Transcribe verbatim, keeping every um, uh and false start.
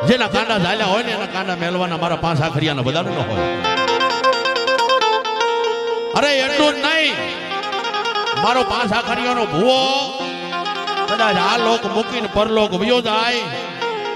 જેના કાંડા ઝાલ્યા હોય ને એના કાંડા મેલવાના મારા પાંચ આખરિયાના બધા ન હોય. અરે એટલું જ નહીં, મારો પાંચ આખરિયાનો ભૂવો કદાચ આ લોક મૂકીને પરલોક વયો જાય